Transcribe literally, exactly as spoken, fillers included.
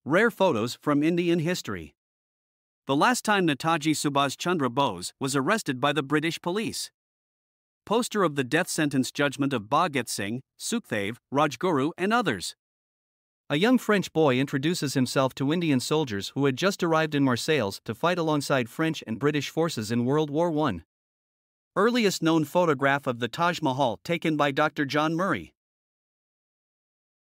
Rare photos from Indian history. The last time Netaji Subhas Chandra Bose was arrested by the British police. Poster of the death sentence judgment of Bhagat Singh, Sukhdev, Rajguru, and others. A young French boy introduces himself to Indian soldiers who had just arrived in Marseilles to fight alongside French and British forces in World War One. Earliest known photograph of the Taj Mahal taken by Doctor John Murray.